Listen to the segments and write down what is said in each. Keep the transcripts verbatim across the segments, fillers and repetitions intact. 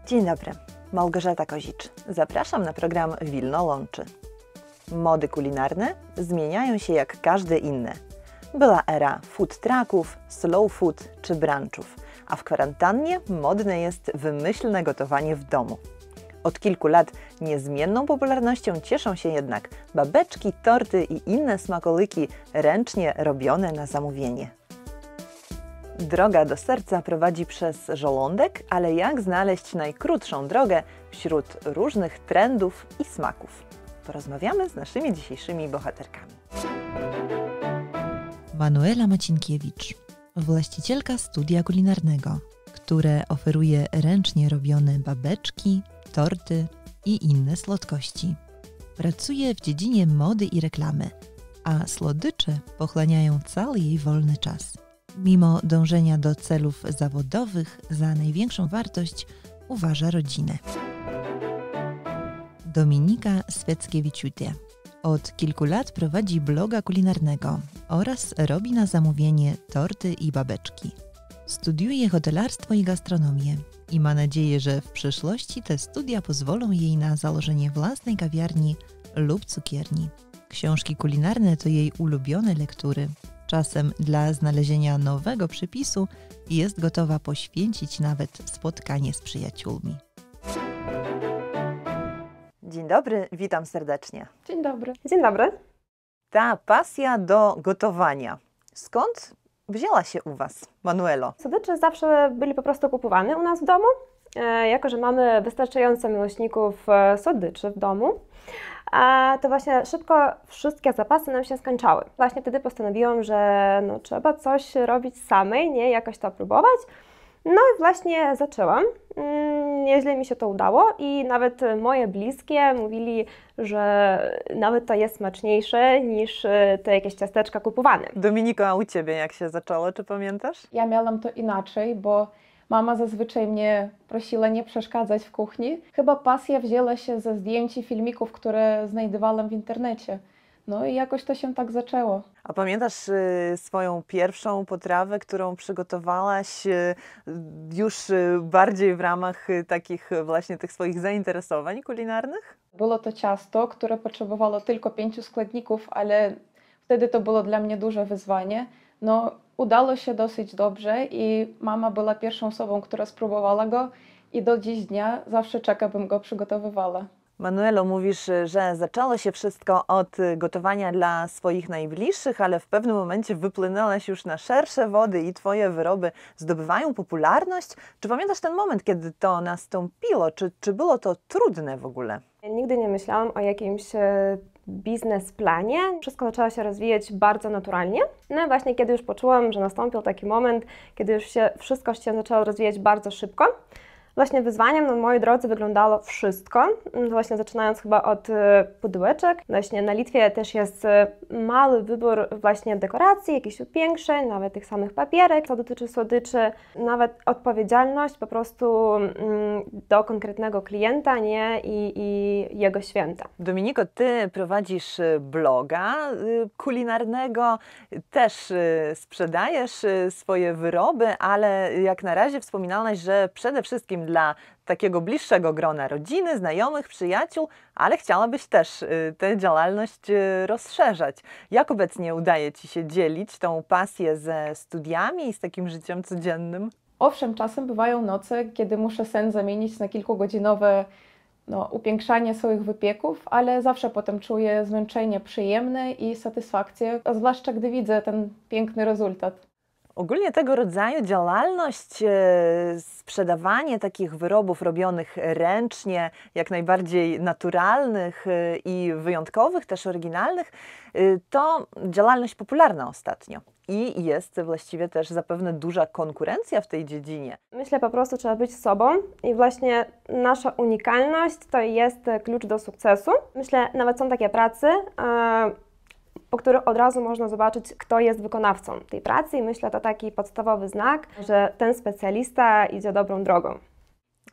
Dzień dobry, Małgorzata Kozicz. Zapraszam na program Wilno Łączy. Mody kulinarne zmieniają się jak każde inne. Była era food trucków, slow food czy brunchów, a w kwarantannie modne jest wymyślne gotowanie w domu. Od kilku lat niezmienną popularnością cieszą się jednak babeczki, torty i inne smakołyki ręcznie robione na zamówienie. Droga do serca prowadzi przez żołądek, ale jak znaleźć najkrótszą drogę wśród różnych trendów i smaków? Porozmawiamy z naszymi dzisiejszymi bohaterkami. Manuela Macinkiewicz, właścicielka studia kulinarnego, które oferuje ręcznie robione babeczki, torty i inne słodkości. Pracuje w dziedzinie mody i reklamy, a słodycze pochłaniają cały jej wolny czas. Mimo dążenia do celów zawodowych, za największą wartość uważa rodzinę. Dominika Sweckiewicz-Jutie od kilku lat prowadzi bloga kulinarnego oraz robi na zamówienie torty i babeczki. Studiuje hotelarstwo i gastronomię i ma nadzieję, że w przyszłości te studia pozwolą jej na założenie własnej kawiarni lub cukierni. Książki kulinarne to jej ulubione lektury. Czasem dla znalezienia nowego przepisu jest gotowa poświęcić nawet spotkanie z przyjaciółmi. Dzień dobry, witam serdecznie. Dzień dobry. Dzień dobry. Ta pasja do gotowania, skąd wzięła się u Was, Manuelo? Słodycze zawsze byli po prostu kupowane u nas w domu, e, jako że mamy wystarczająco miłośników e, słodyczy w domu. A to właśnie szybko wszystkie zapasy nam się skończały. Właśnie wtedy postanowiłam, że no, trzeba coś robić samej, nie jakoś to próbować. No i właśnie zaczęłam. Nieźle mi się to udało i nawet moje bliskie mówili, że nawet to jest smaczniejsze niż te jakieś ciasteczka kupowane. Dominiko, a u Ciebie jak się zaczęło, czy pamiętasz? Ja miałam to inaczej, bo mama zazwyczaj mnie prosiła nie przeszkadzać w kuchni. Chyba pasja wzięła się ze zdjęć i filmików, które znajdowałam w internecie. No i jakoś to się tak zaczęło. A pamiętasz y, swoją pierwszą potrawę, którą przygotowałaś y, już y, bardziej w ramach y, takich właśnie tych swoich zainteresowań kulinarnych? Było to ciasto, które potrzebowało tylko pięciu składników, ale wtedy to było dla mnie duże wyzwanie. No, udało się dosyć dobrze i mama była pierwszą osobą, która spróbowała go i do dziś dnia zawsze czeka, bym go przygotowywała. Manuelo, mówisz, że zaczęło się wszystko od gotowania dla swoich najbliższych, ale w pewnym momencie wypłynęłaś już na szersze wody i Twoje wyroby zdobywają popularność. Czy pamiętasz ten moment, kiedy to nastąpiło? Czy, czy było to trudne w ogóle? Nigdy nie myślałam o jakimś biznesplanie. Wszystko zaczęło się rozwijać bardzo naturalnie. No i właśnie kiedy już poczułam, że nastąpił taki moment, kiedy już się wszystko się zaczęło rozwijać bardzo szybko, właśnie wyzwaniem na mojej drodze wyglądało wszystko, właśnie zaczynając chyba od pudełeczek. Właśnie na Litwie też jest mały wybór właśnie dekoracji, jakichś upiększeń, nawet tych samych papierek, co dotyczy słodyczy. Nawet odpowiedzialność po prostu do konkretnego klienta, nie? I, i jego święta. Dominiko, Ty prowadzisz bloga kulinarnego, też sprzedajesz swoje wyroby, ale jak na razie wspominałaś, że przede wszystkim dla takiego bliższego grona rodziny, znajomych, przyjaciół, ale chciałabyś też tę działalność rozszerzać. Jak obecnie udaje Ci się dzielić tą pasję ze studiami i z takim życiem codziennym? Owszem, czasem bywają noce, kiedy muszę sen zamienić na kilkugodzinowe no, upiększanie swoich wypieków, ale zawsze potem czuję zmęczenie przyjemne i satysfakcję, a zwłaszcza gdy widzę ten piękny rezultat. Ogólnie tego rodzaju działalność, e, sprzedawanie takich wyrobów robionych ręcznie, jak najbardziej naturalnych e, i wyjątkowych, też oryginalnych, e, to działalność popularna ostatnio. I jest właściwie też zapewne duża konkurencja w tej dziedzinie. Myślę, po prostu trzeba być sobą i właśnie nasza unikalność to jest klucz do sukcesu. Myślę, nawet są takie prace, e, po których od razu można zobaczyć, kto jest wykonawcą tej pracy i myślę, to taki podstawowy znak, że ten specjalista idzie dobrą drogą.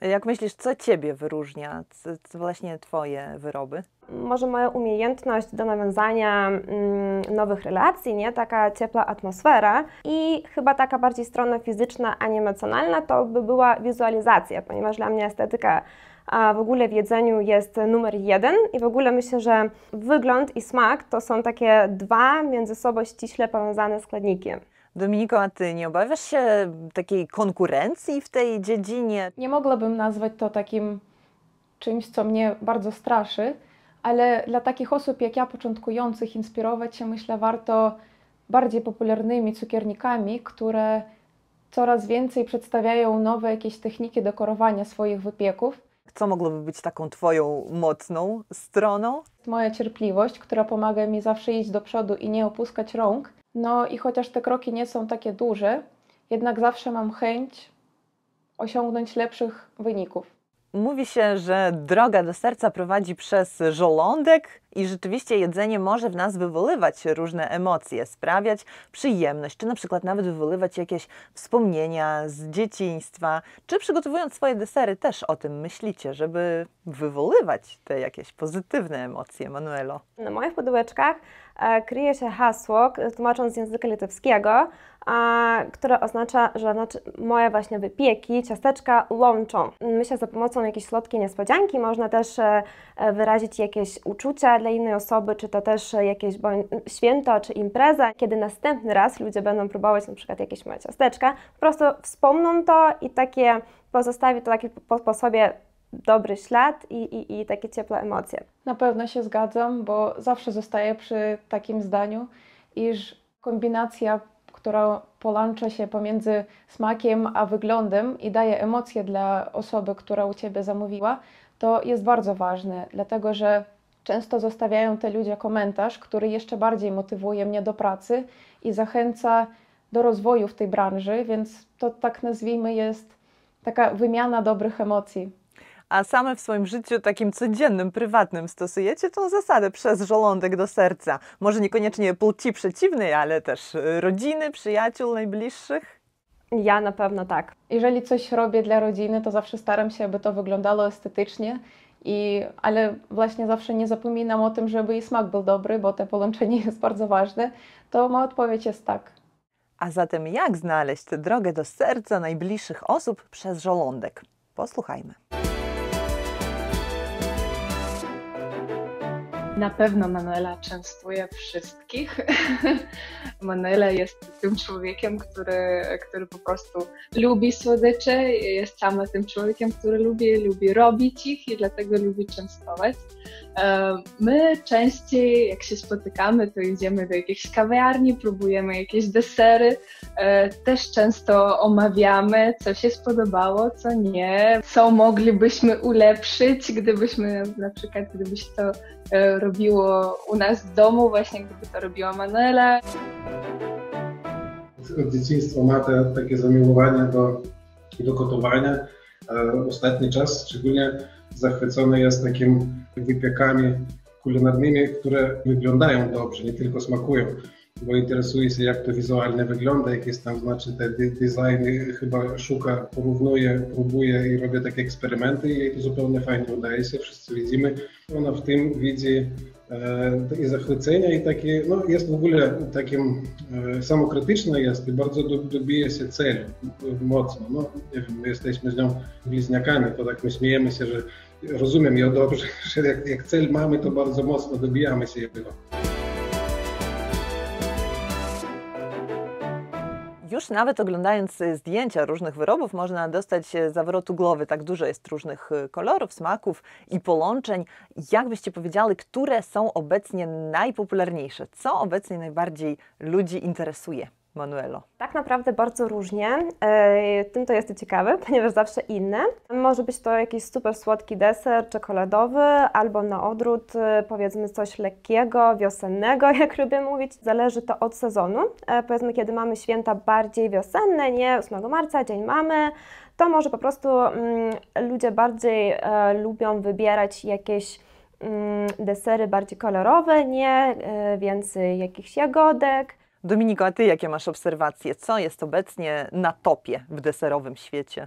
Jak myślisz, co Ciebie wyróżnia, co, co właśnie Twoje wyroby? Może moja umiejętność do nawiązania mm, nowych relacji, nie? Taka ciepła atmosfera i chyba taka bardziej strona fizyczna, a nie emocjonalna, to by była wizualizacja, ponieważ dla mnie estetyka a w ogóle w jedzeniu jest numer jeden i w ogóle myślę, że wygląd i smak to są takie dwa między sobą ściśle powiązane składniki. Dominiko, a Ty nie obawiasz się takiej konkurencji w tej dziedzinie? Nie mogłabym nazwać to takim czymś, co mnie bardzo straszy, ale dla takich osób jak ja, początkujących, inspirować się, myślę, warto bardziej popularnymi cukiernikami, które coraz więcej przedstawiają nowe jakieś techniki dekorowania swoich wypieków. Co mogłoby być taką Twoją mocną stroną? Moja cierpliwość, która pomaga mi zawsze iść do przodu i nie opuskać rąk. No i chociaż te kroki nie są takie duże, jednak zawsze mam chęć osiągnąć lepszych wyników. Mówi się, że droga do serca prowadzi przez żołądek i rzeczywiście jedzenie może w nas wywoływać różne emocje, sprawiać przyjemność, czy na przykład nawet wywoływać jakieś wspomnienia z dzieciństwa. Czy przygotowując swoje desery też o tym myślicie, żeby wywoływać te jakieś pozytywne emocje, Manuelo? Na moich pudełeczkach e, kryje się hasło, tłumacząc z języka litewskiego, a, które oznacza, że znaczy, moje właśnie wypieki, ciasteczka łączą. Myślę, że za pomocą jakiejś słodkiej niespodzianki można też e, wyrazić jakieś uczucia dla innej osoby, czy to też jakieś święto, czy impreza. Kiedy następny raz ludzie będą próbować na przykład jakieś moje ciasteczka, po prostu wspomną to i takie pozostawi to taki po, po sobie dobry ślad i, i, i takie ciepłe emocje. Na pewno się zgadzam, bo zawsze zostaję przy takim zdaniu, iż kombinacja, która połącza się pomiędzy smakiem a wyglądem i daje emocje dla osoby, która u Ciebie zamówiła, to jest bardzo ważne, dlatego że często zostawiają te ludzie komentarz, który jeszcze bardziej motywuje mnie do pracy i zachęca do rozwoju w tej branży, więc to tak nazwijmy jest taka wymiana dobrych emocji. A same w swoim życiu takim codziennym, prywatnym stosujecie tą zasadę przez żołądek do serca? Może niekoniecznie płci przeciwnej, ale też rodziny, przyjaciół, najbliższych? Ja na pewno tak. Jeżeli coś robię dla rodziny, to zawsze staram się, aby to wyglądało estetycznie, i, ale właśnie zawsze nie zapominam o tym, żeby i smak był dobry, bo to połączenie jest bardzo ważne. To moja odpowiedź jest tak. A zatem jak znaleźć tę drogę do serca najbliższych osób przez żołądek? Posłuchajmy. Na pewno Manuela częstuje wszystkich. Manuela jest tym człowiekiem, który, który po prostu lubi słodycze, jest sama tym człowiekiem, który lubi, lubi robić ich i dlatego lubi częstować. My częściej, jak się spotykamy, to idziemy do jakiejś kawiarni, próbujemy jakieś desery. Też często omawiamy, co się spodobało, co nie, co moglibyśmy ulepszyć, gdybyśmy na przykład, gdybyś to robiło u nas w domu, właśnie gdyby to robiła Manuela. Od dzieciństwa ma te, takie zamiłowanie do, do gotowania. Ostatni czas szczególnie zachwycony jest takimi wypiekami kulinarnymi, które wyglądają dobrze, nie tylko smakują, bo interesuje się, jak to wizualnie wygląda, jak jest tam, znaczy te designy, chyba szuka, porównuje, próbuje i robi takie eksperymenty i jej to zupełnie fajnie udaje się, wszyscy widzimy. Ona w tym widzi e, i zachwycenia i takie, no jest w ogóle takim e, samokrytyczna jest i bardzo do, dobije się celu mocno. No nie wiem, my jesteśmy z nią bliźniakami, to tak my śmiejemy się, że rozumiem ją dobrze, że jak, jak cel mamy, to bardzo mocno dobijamy się jego. Już nawet oglądając zdjęcia różnych wyrobów można dostać zawrotu głowy. Tak dużo jest różnych kolorów, smaków i połączeń. Jak byście powiedziały, które są obecnie najpopularniejsze? Co obecnie najbardziej ludzi interesuje? Manuelo. Tak naprawdę bardzo różnie. Tym to jest ciekawe, ponieważ zawsze inne. Może być to jakiś super słodki deser czekoladowy, albo na odwrót powiedzmy coś lekkiego, wiosennego, jak lubię mówić. Zależy to od sezonu. Powiedzmy, kiedy mamy święta bardziej wiosenne, nie ósmego marca, Dzień Mamy, to może po prostu mm, ludzie bardziej e, lubią wybierać jakieś mm, desery bardziej kolorowe, nie e, więcej jakichś jagodek. Dominiko, a Ty jakie masz obserwacje? Co jest obecnie na topie w deserowym świecie?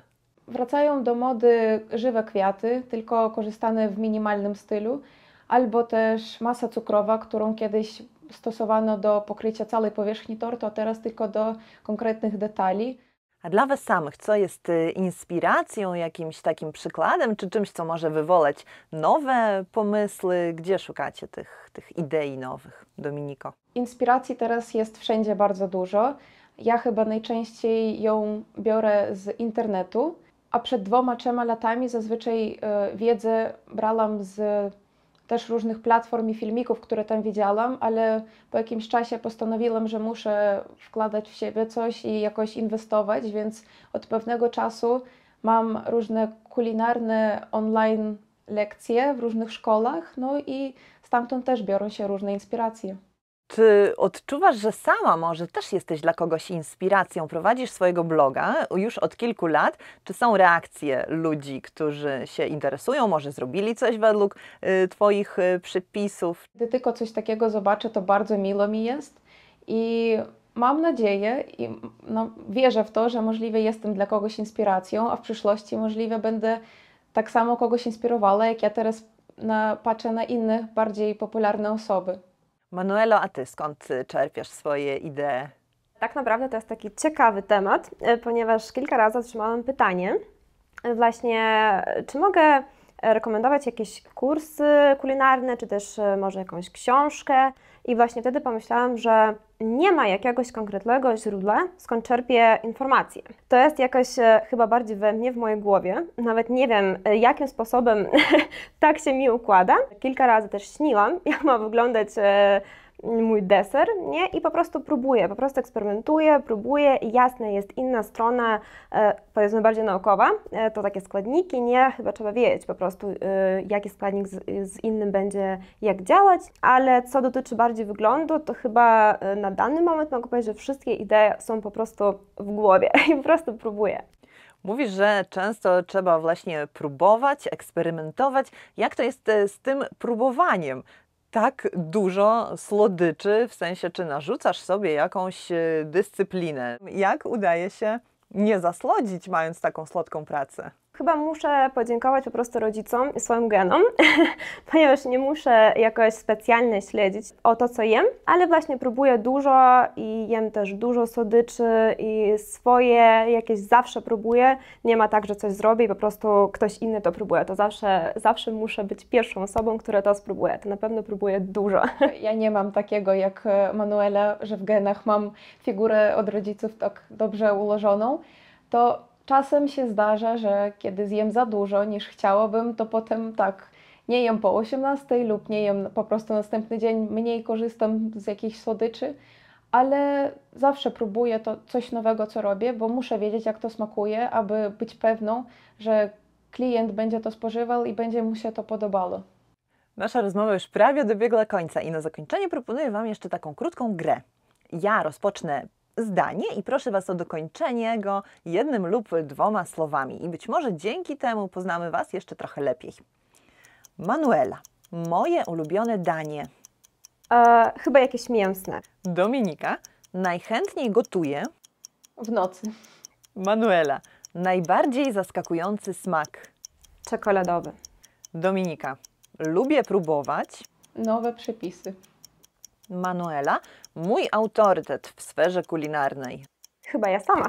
wracają do mody żywe kwiaty, tylko korzystane w minimalnym stylu, albo też masa cukrowa, którą kiedyś stosowano do pokrycia całej powierzchni tortu, a teraz tylko do konkretnych detali. A dla Was samych, co jest inspiracją, jakimś takim przykładem, czy czymś, co może wywołać nowe pomysły? Gdzie szukacie tych, tych idei nowych, Dominiko? Inspiracji teraz jest wszędzie bardzo dużo. Ja chyba najczęściej ją biorę z internetu, a przed dwoma, trzema latami zazwyczaj wiedzę brałam z też różnych platform i filmików, które tam widziałam, ale po jakimś czasie postanowiłam, że muszę wkładać w siebie coś i jakoś inwestować, więc od pewnego czasu mam różne kulinarne online lekcje w różnych szkołach, no i stamtąd też biorą się różne inspiracje. Czy odczuwasz, że sama może też jesteś dla kogoś inspiracją? Prowadzisz swojego bloga już od kilku lat. Czy są reakcje ludzi, którzy się interesują, może zrobili coś według y, Twoich y, przepisów? Gdy tylko coś takiego zobaczę, to bardzo miło mi jest i mam nadzieję i no, wierzę w to, że możliwe jestem dla kogoś inspiracją, a w przyszłości możliwe będę tak samo kogoś inspirowała, jak ja teraz na, patrzę na inne, bardziej popularne osoby. Manuelo, a Ty skąd czerpiesz swoje idee? Tak naprawdę to jest taki ciekawy temat, ponieważ kilka razy otrzymałam pytanie właśnie, czy mogę rekomendować jakieś kursy kulinarne, czy też może jakąś książkę. I właśnie wtedy pomyślałam, że nie ma jakiegoś konkretnego źródła, skąd czerpię informacje. To jest jakoś chyba bardziej we mnie, w mojej głowie. Nawet nie wiem, jakim sposobem tak się mi układa. Kilka razy też śniłam, jak ma wyglądać mój deser, nie? I po prostu próbuję, po prostu eksperymentuję, próbuję i jasne, jest inna strona, e, powiedzmy bardziej naukowa, e, to takie składniki, nie? Chyba trzeba wiedzieć po prostu, e, jaki składnik z, z innym będzie, jak działać, ale co dotyczy bardziej wyglądu, to chyba e, na dany moment mogę powiedzieć, że wszystkie idee są po prostu w głowie i po prostu próbuję. Mówisz, że często trzeba właśnie próbować, eksperymentować. Jak to jest z tym próbowaniem? Tak dużo słodyczy, w sensie czy narzucasz sobie jakąś dyscyplinę? Jak udaje się nie zasłodzić, mając taką słodką pracę? Chyba muszę podziękować po prostu rodzicom i swoim genom, ponieważ nie muszę jakoś specjalnie śledzić o to, co jem, ale właśnie próbuję dużo i jem też dużo słodyczy i swoje jakieś zawsze próbuję. Nie ma tak, że coś zrobię i po prostu ktoś inny to próbuje. To zawsze, zawsze muszę być pierwszą osobą, która to spróbuje. To na pewno próbuję dużo. Ja nie mam takiego jak Manuela, że w genach mam figurę od rodziców tak dobrze ułożoną. To czasem się zdarza, że kiedy zjem za dużo niż chciałabym, to potem tak nie jem po osiemnastej lub nie jem po prostu następny dzień, mniej korzystam z jakichś słodyczy, ale zawsze próbuję to coś nowego, co robię, bo muszę wiedzieć, jak to smakuje, aby być pewną, że klient będzie to spożywał i będzie mu się to podobało. Nasza rozmowa już prawie dobiegła końca i na zakończenie proponuję Wam jeszcze taką krótką grę. Ja rozpocznę zdanie i proszę Was o dokończenie go jednym lub dwoma słowami. I być może dzięki temu poznamy Was jeszcze trochę lepiej. Manuela, moje ulubione danie. E, chyba jakieś mięsne. Dominika, najchętniej gotuję. W nocy. Manuela, najbardziej zaskakujący smak. Czekoladowy. Dominika, lubię próbować. Nowe przepisy. Manuela, mój autorytet w sferze kulinarnej. Chyba ja sama.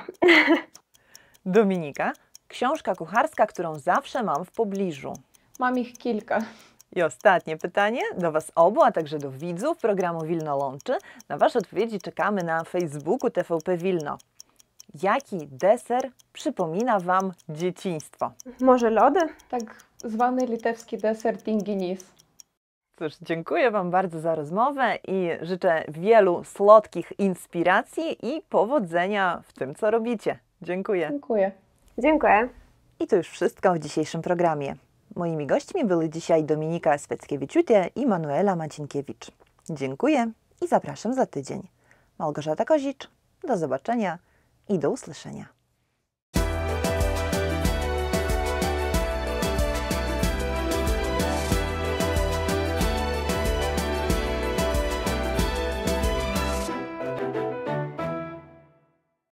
Dominika, książka kucharska, którą zawsze mam w pobliżu. Mam ich kilka. I ostatnie pytanie do Was obu, a także do widzów programu Wilno Łączy. Na Wasze odpowiedzi czekamy na Facebooku T V P Wilno. Jaki deser przypomina Wam dzieciństwo? Może lody? Tak zwany litewski deser tinginis. Cóż, dziękuję Wam bardzo za rozmowę i życzę wielu słodkich inspiracji i powodzenia w tym, co robicie. Dziękuję. Dziękuję. Dziękuję. I to już wszystko w dzisiejszym programie. Moimi gośćmi były dzisiaj Dominika Sweckiewicz-Jutie i Manuela Macinkiewicz. Dziękuję i zapraszam za tydzień. Małgorzata Kozicz, do zobaczenia i do usłyszenia.